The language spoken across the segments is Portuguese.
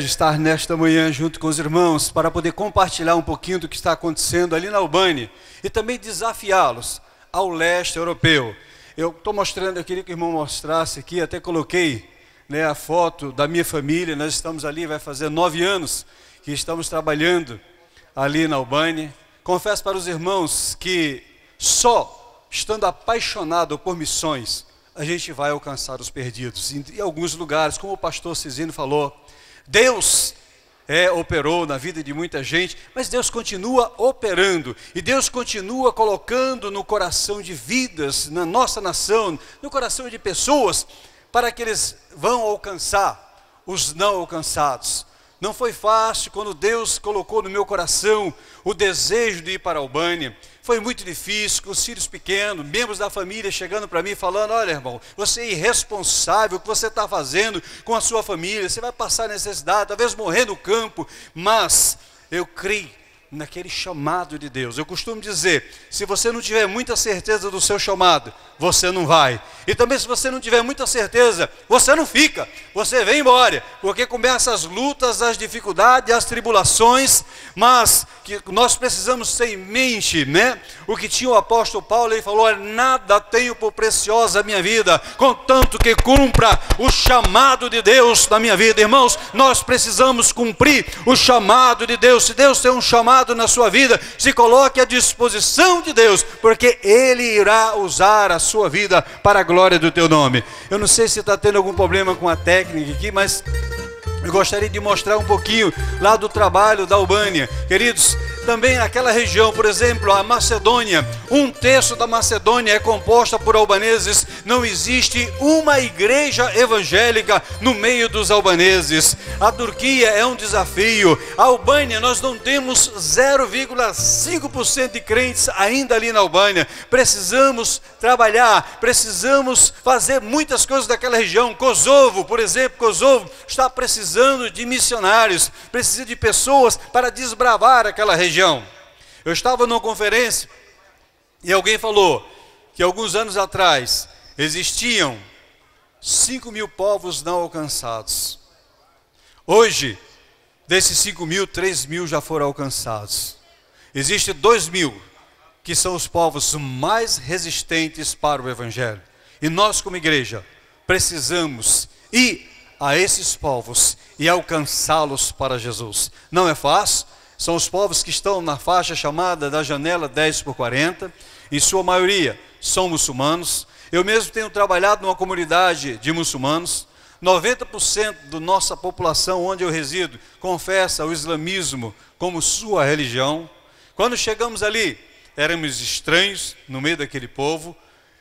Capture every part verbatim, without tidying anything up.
privilégio estar nesta manhã junto com os irmãos para poder compartilhar um pouquinho do que está acontecendo ali na Albânia e também desafiá-los ao leste europeu. Eu estou mostrando, eu queria que o irmão mostrasse aqui, até coloquei, né, a foto da minha família. Nós estamos ali, vai fazer nove anos que estamos trabalhando ali na Albânia. Confesso para os irmãos que só estando apaixonado por missões, a gente vai alcançar os perdidos. Em, em alguns lugares, como o pastor Cisino falou, Deus é, operou na vida de muita gente, mas Deus continua operando, e Deus continua colocando no coração de vidas, na nossa nação, no coração de pessoas, para que eles vão alcançar os não alcançados. Não foi fácil quando Deus colocou no meu coração o desejo de ir para a Albânia. Foi muito difícil, com os filhos pequenos, membros da família chegando para mim falando: olha, irmão, você é irresponsável, o que você está fazendo com a sua família, você vai passar necessidade, talvez morrer no campo. Mas eu creio naquele chamado de Deus. Eu costumo dizer, se você não tiver muita certeza do seu chamado, você não vai. E também se você não tiver muita certeza, você não fica, você vem embora, porque começam as lutas, as dificuldades, as tribulações, mas que nós precisamos ter em mente, né, o que tinha o apóstolo Paulo. Ele falou: nada tenho por preciosa a minha vida, contanto que cumpra o chamado de Deus na minha vida. Irmãos, nós precisamos cumprir o chamado de Deus. Se Deus tem um chamado na sua vida, se coloque à disposição de Deus, porque Ele irá usar a sua vida para a glória do teu nome. Eu não sei se está tendo algum problema com a técnica aqui, mas eu gostaria de mostrar um pouquinho lá do trabalho da Albânia. Queridos, também naquela região, por exemplo, a Macedônia, um terço da Macedônia é composta por albaneses. Não existe uma igreja evangélica no meio dos albaneses. A Turquia é um desafio. A Albânia, nós não temos zero vírgula cinco por cento de crentes ainda ali na Albânia. Precisamos trabalhar, precisamos fazer muitas coisas daquela região. Kosovo, por exemplo, Kosovo está precisando de missionários, precisa de pessoas para desbravar aquela região. Eu estava numa conferência e alguém falou que alguns anos atrás existiam cinco mil povos não alcançados. Hoje, desses cinco mil, três mil já foram alcançados. Existem dois mil que são os povos mais resistentes para o Evangelho. E nós, como igreja, precisamos ir a esses povos e alcançá-los para Jesus. Não é fácil. São os povos que estão na faixa chamada da janela dez por quarenta, em sua maioria são muçulmanos. Eu mesmo tenho trabalhado numa comunidade de muçulmanos. noventa por cento da nossa população onde eu resido confessa o islamismo como sua religião. Quando chegamos ali, éramos estranhos no meio daquele povo,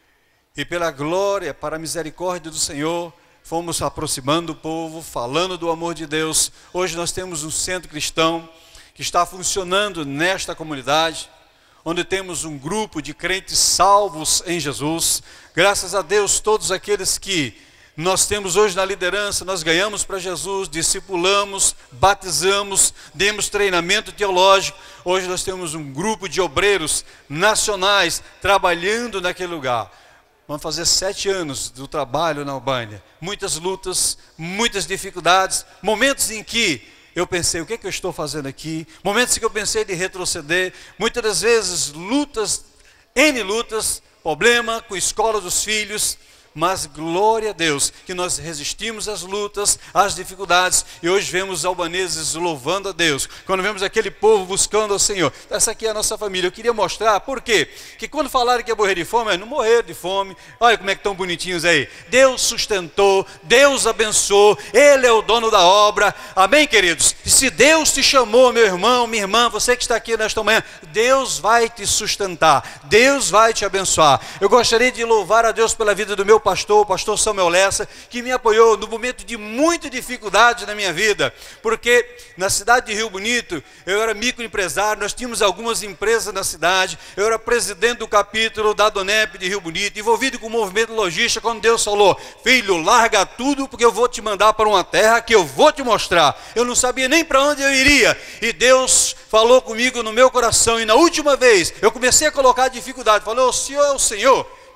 e pela glória, para a misericórdia do Senhor, fomos aproximando do povo, falando do amor de Deus. Hoje nós temos um centro cristão que está funcionando nesta comunidade, onde temos um grupo de crentes salvos em Jesus. Graças a Deus, todos aqueles que nós temos hoje na liderança, nós ganhamos para Jesus, discipulamos, batizamos, demos treinamento teológico. Hoje nós temos um grupo de obreiros nacionais trabalhando naquele lugar. Vamos fazer sete anos do trabalho na Albânia. Muitas lutas, muitas dificuldades, momentos em que eu pensei: o que é que eu estou fazendo aqui? Momentos em que eu pensei de retroceder. Muitas das vezes lutas, N lutas, problema com a escola dos filhos. Mas glória a Deus que nós resistimos às lutas, às dificuldades, e hoje vemos os albaneses louvando a Deus, quando vemos aquele povo buscando ao Senhor. Essa aqui é a nossa família. Eu queria mostrar, por quê? Que quando falaram que ia morrer de fome, não morreram de fome. Olha como é que estão bonitinhos aí. Deus sustentou, Deus abençoou, Ele é o dono da obra. Amém, queridos? E se Deus te chamou, meu irmão, minha irmã, você que está aqui nesta manhã, Deus vai te sustentar, Deus vai te abençoar. Eu gostaria de louvar a Deus pela vida do meu pastor, o pastor Samuel Lessa, que me apoiou no momento de muita dificuldade na minha vida, porque na cidade de Rio Bonito, eu era microempresário, nós tínhamos algumas empresas na cidade, eu era presidente do capítulo da Donep de Rio Bonito, envolvido com o movimento logística, quando Deus falou: filho, larga tudo, porque eu vou te mandar para uma terra que eu vou te mostrar. Eu não sabia nem para onde eu iria, e Deus falou comigo no meu coração, e na última vez, eu comecei a colocar dificuldade, falou: o Senhor é o Senhor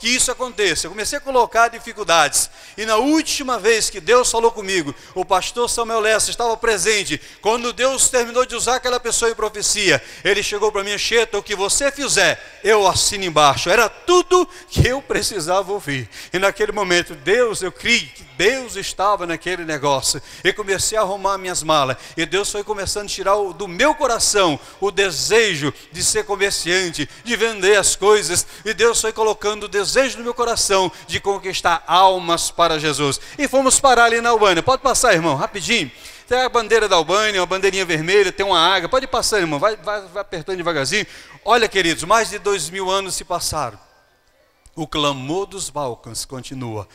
que isso aconteça. Eu comecei a colocar dificuldades. E na última vez que Deus falou comigo, o pastor Samuel Lessa estava presente. Quando Deus terminou de usar aquela pessoa em profecia, ele chegou para mim: Cheta, o que você fizer, eu assino embaixo. Era tudo que eu precisava ouvir. E naquele momento, Deus, eu criei que Deus estava naquele negócio. E comecei a arrumar minhas malas. E Deus foi começando a tirar o, do meu coração o desejo de ser comerciante, de vender as coisas. E Deus foi colocando o desejo no meu coração de conquistar almas para Jesus. E fomos parar ali na Albânia. Pode passar, irmão, rapidinho. Tem a bandeira da Albânia, uma bandeirinha vermelha, tem uma águia. Pode passar, irmão, vai, vai, vai apertando devagarzinho. Olha, queridos, mais de dois mil anos se passaram. O clamor dos Balcãs continua.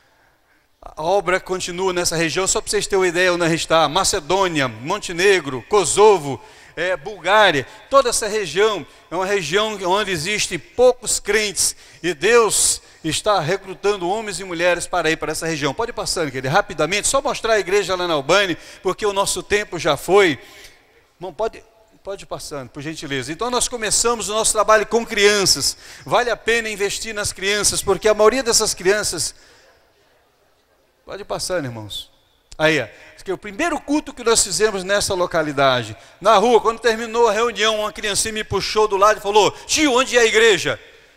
A obra continua nessa região, só para vocês terem uma ideia onde a gente está. Macedônia, Montenegro, Kosovo, é, Bulgária, toda essa região é uma região onde existem poucos crentes. E Deus está recrutando homens e mulheres para ir para essa região. Pode passar, querido, rapidamente, só mostrar a igreja lá na Albânia, porque o nosso tempo já foi. Não, pode... Pode ir passando, por gentileza. Então nós começamos o nosso trabalho com crianças. Vale a pena investir nas crianças, porque a maioria dessas crianças... Pode ir passando, irmãos. Aí, ó. O primeiro culto que nós fizemos nessa localidade, na rua, quando terminou a reunião, uma criancinha me puxou do lado e falou: tio, onde é a igreja?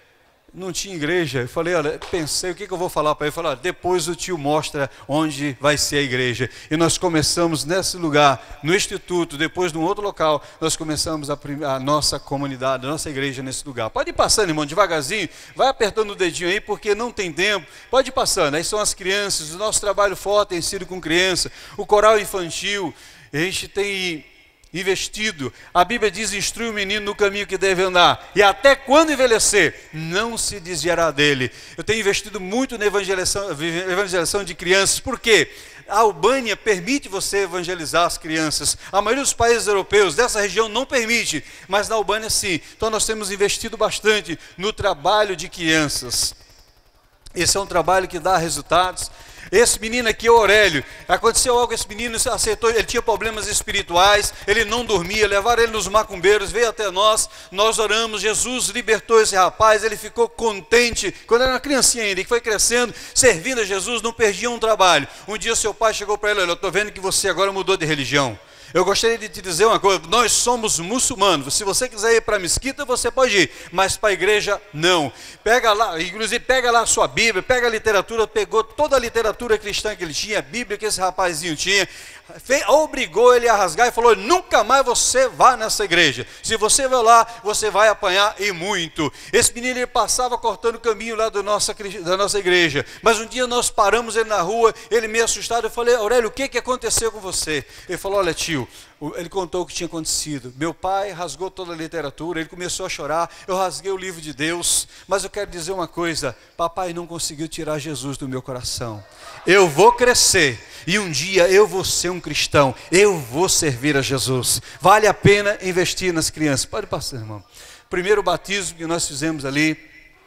Não tinha igreja. Eu falei, olha, pensei, o que, que eu vou falar para ele? Eu falei, depois o tio mostra onde vai ser a igreja. E nós começamos nesse lugar, no instituto, depois num outro local, nós começamos a, a nossa comunidade, a nossa igreja nesse lugar. Pode ir passando, irmão, devagarzinho, vai apertando o dedinho aí, porque não tem tempo. Pode ir passando, aí são as crianças, o nosso trabalho forte tem sido com criança, o coral infantil, a gente tem... investido, a Bíblia diz: instrui o menino no caminho que deve andar, e até quando envelhecer, não se desviará dele. Eu tenho investido muito na evangelização, evangelização de crianças. Por quê? A Albânia permite você evangelizar as crianças. A maioria dos países europeus dessa região não permite, mas na Albânia sim. Então nós temos investido bastante no trabalho de crianças. Esse é um trabalho que dá resultados. Esse menino aqui, o Aurélio, aconteceu algo, esse menino aceitou, ele tinha problemas espirituais, ele não dormia, levaram ele nos macumbeiros, veio até nós, nós oramos, Jesus libertou esse rapaz, ele ficou contente, quando era uma criancinha ainda, que foi crescendo, servindo a Jesus, não perdia um trabalho. Um dia seu pai chegou para ele: olha, eu estou vendo que você agora mudou de religião. Eu gostaria de te dizer uma coisa: nós somos muçulmanos. Se você quiser ir para a mesquita, você pode ir, mas para a igreja, não. Pega lá, inclusive pega lá a sua Bíblia, pega a literatura, pegou toda a literatura cristã que ele tinha, a Bíblia que esse rapazinho tinha, fez, obrigou ele a rasgar e falou: nunca mais você vá nessa igreja. Se você vai lá, você vai apanhar e muito. Esse menino, ele passava cortando o caminho lá do nossa, da nossa igreja, mas um dia nós paramos ele na rua, ele meio assustado. Eu falei: Aurélio, o que, que aconteceu com você? Ele falou: olha, tio, ele contou o que tinha acontecido. Meu pai rasgou toda a literatura, ele começou a chorar, eu rasguei o livro de Deus, mas eu quero dizer uma coisa: papai não conseguiu tirar Jesus do meu coração. Eu vou crescer e um dia eu vou ser um cristão, eu vou servir a Jesus. Vale a pena investir nas crianças. Pode passar, irmão. Primeiro batismo que nós fizemos ali,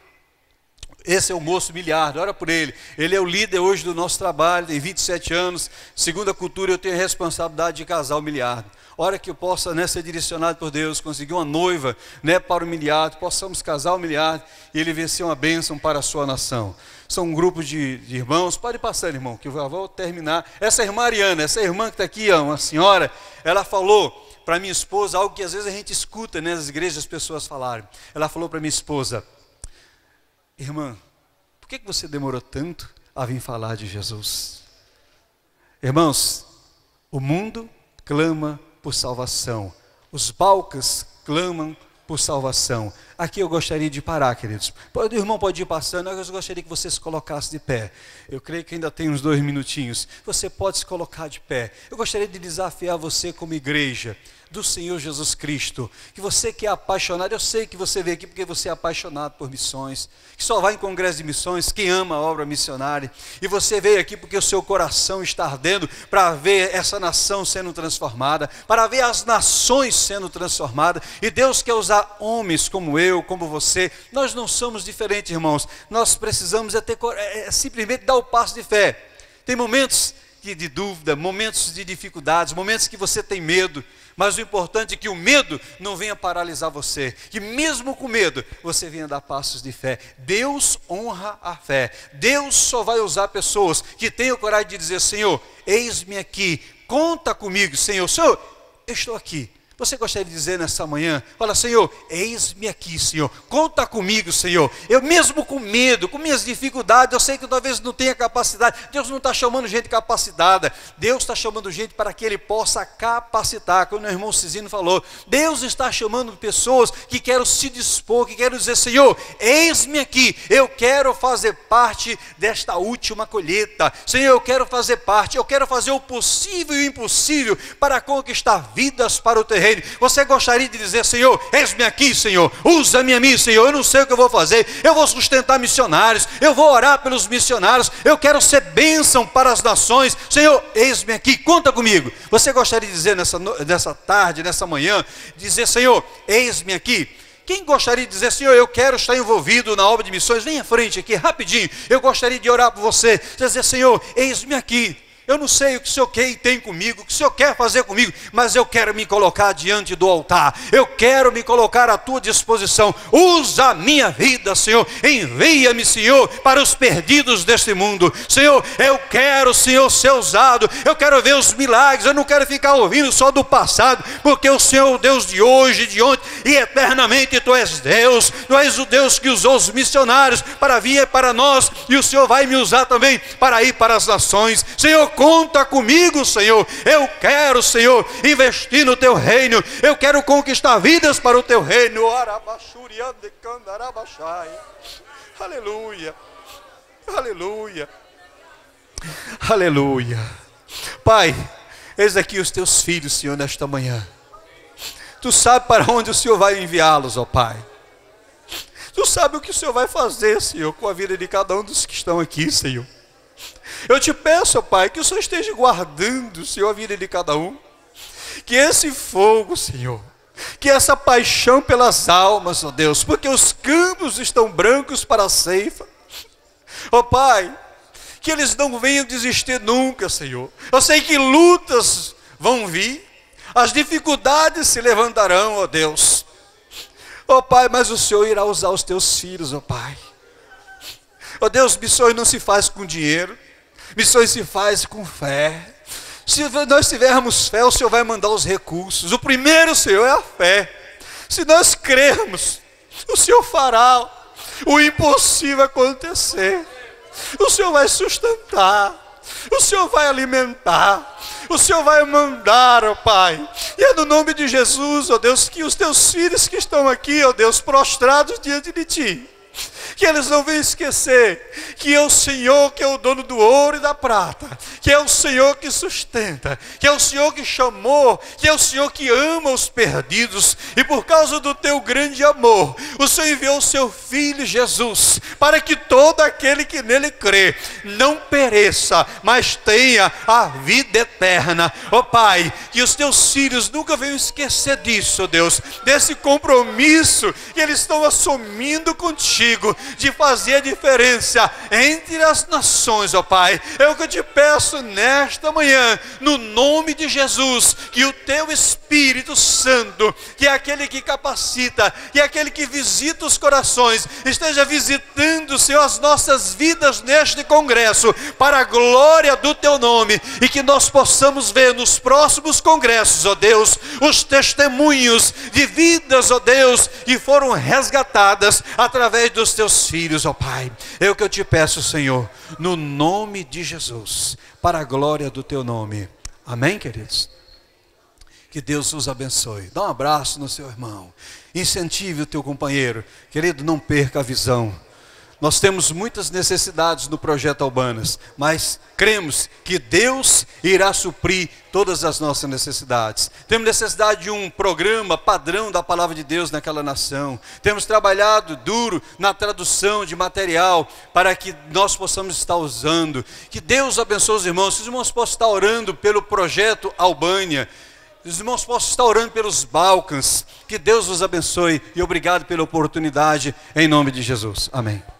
esse é o moço Miliardo, ora por ele. Ele é o líder hoje do nosso trabalho, tem vinte e sete anos. Segundo a cultura, eu tenho a responsabilidade de casar o Miliardo. Ora que eu possa, né, ser direcionado por Deus, conseguir uma noiva, né, para o Miliardo, possamos casar o Miliardo e ele vencer uma bênção para a sua nação. São um grupo de, de irmãos. Pode passar, irmão, que eu vou terminar. Essa irmã Ariana, essa irmã que está aqui, ó, uma senhora, ela falou para minha esposa algo que às vezes a gente escuta, né, nas igrejas as pessoas falarem. Ela falou para minha esposa: irmã, por que você demorou tanto a vir falar de Jesus? Irmãos, o mundo clama por salvação. Os Balcãs clamam por salvação. Aqui eu gostaria de parar, queridos. O irmão pode ir passando, eu gostaria que você se colocasse de pé. Eu creio que ainda tem uns dois minutinhos. Você pode se colocar de pé. Eu gostaria de desafiar você como igreja do Senhor Jesus Cristo, que você que é apaixonado, eu sei que você veio aqui porque você é apaixonado por missões, que só vai em congresso de missões, quem ama a obra missionária, e você veio aqui porque o seu coração está ardendo para ver essa nação sendo transformada, para ver as nações sendo transformadas, e Deus quer usar homens como eu, como você. Nós não somos diferentes, irmãos, nós precisamos é, ter, é, é simplesmente dar o passo de fé. Tem momentos que de dúvida, momentos de dificuldades, momentos que você tem medo, mas o importante é que o medo não venha paralisar você, que mesmo com medo, você venha dar passos de fé. Deus honra a fé. Deus só vai usar pessoas que tenham coragem de dizer: Senhor, eis-me aqui, conta comigo, Senhor. Senhor, eu estou aqui. Você gostaria de dizer nessa manhã, fala: Senhor, eis-me aqui, Senhor, conta comigo, Senhor. Eu mesmo com medo, com minhas dificuldades, eu sei que talvez não tenha capacidade. Deus não está chamando gente capacitada, Deus está chamando gente para que Ele possa capacitar, como o irmão Cizino falou. Deus está chamando pessoas que querem se dispor, que querem dizer: Senhor, eis-me aqui, eu quero fazer parte desta última colheita. Senhor, eu quero fazer parte, eu quero fazer o possível e o impossível para conquistar vidas para o terreno. Você gostaria de dizer: Senhor, eis-me aqui, Senhor, usa-me a mim, Senhor, eu não sei o que eu vou fazer, eu vou sustentar missionários, eu vou orar pelos missionários, eu quero ser bênção para as nações, Senhor, eis-me aqui, conta comigo. Você gostaria de dizer nessa, nessa tarde, nessa manhã, dizer: Senhor, eis-me aqui? Quem gostaria de dizer: Senhor, eu quero estar envolvido na obra de missões? Vem à frente aqui, rapidinho, eu gostaria de orar por você, dizer: Senhor, eis-me aqui. Eu não sei o que o Senhor quer e tem comigo, o que o Senhor quer fazer comigo, mas eu quero me colocar diante do altar, eu quero me colocar à tua disposição. Usa a minha vida, Senhor, envia-me, Senhor, para os perdidos deste mundo. Senhor, eu quero, Senhor, ser usado, eu quero ver os milagres, eu não quero ficar ouvindo só do passado, porque o Senhor é o Deus de hoje, de ontem e eternamente. Tu és Deus, Tu és o Deus que usou os missionários para vir para nós, e o Senhor vai me usar também para ir para as nações. Senhor, conta comigo, Senhor. Eu quero, Senhor, investir no Teu reino. Eu quero conquistar vidas para o Teu reino. Aleluia. Aleluia. Aleluia. Pai, eis aqui os Teus filhos, Senhor, nesta manhã. Tu sabe para onde o Senhor vai enviá-los, ó Pai. Tu sabe o que o Senhor vai fazer, Senhor, com a vida de cada um dos que estão aqui, Senhor. Eu te peço, ó Pai, que o Senhor esteja guardando, Senhor, a vida de cada um. Que esse fogo, Senhor, que essa paixão pelas almas, ó Deus, porque os campos estão brancos para a ceifa. Ó Pai, que eles não venham desistir nunca, Senhor. Eu sei que lutas vão vir, as dificuldades se levantarão, ó Deus. Ó Pai, mas o Senhor irá usar os Teus filhos, ó Pai. Ó Deus, missões não se faz com dinheiro, missões se faz com fé. Se nós tivermos fé, o Senhor vai mandar os recursos. O primeiro, Senhor, é a fé. Se nós crermos, o Senhor fará o impossível acontecer. O Senhor vai sustentar, o Senhor vai alimentar, o Senhor vai mandar, ó Pai. E é no nome de Jesus, ó Deus, que os Teus filhos que estão aqui, ó Deus, prostrados diante de Ti, que eles não venham esquecer que é o Senhor que é o dono do ouro e da prata, que é o Senhor que sustenta, que é o Senhor que chamou, que é o Senhor que ama os perdidos. E por causa do Teu grande amor, o Senhor enviou o Seu Filho Jesus, para que todo aquele que nele crê não pereça, mas tenha a vida eterna. Ó Pai, que os Teus filhos nunca venham esquecer disso, ó Deus, desse compromisso que eles estão assumindo contigo, de fazer a diferença entre as nações, ó Pai. É o que eu te peço nesta manhã, no nome de Jesus, que o Teu Espírito Santo, que é aquele que capacita, que é aquele que visita os corações, esteja visitando, Senhor, as nossas vidas neste congresso, para a glória do Teu nome, e que nós possamos ver nos próximos congressos, ó Deus, os testemunhos de vidas, ó Deus, que foram resgatadas através dos Teus filhos, ó Pai. É o que eu te peço, Senhor, no nome de Jesus, para a glória do Teu nome. Amém, queridos? Que Deus os abençoe. Dá um abraço no seu irmão, incentive o teu companheiro. Querido, não perca a visão. Nós temos muitas necessidades no projeto Albanas, mas cremos que Deus irá suprir todas as nossas necessidades. Temos necessidade de um programa padrão da palavra de Deus naquela nação. Temos trabalhado duro na tradução de material para que nós possamos estar usando. Que Deus abençoe os irmãos. Os irmãos possam estar orando pelo projeto Albânia. Os irmãos possam estar orando pelos Balcãs. Que Deus os abençoe e obrigado pela oportunidade em nome de Jesus. Amém.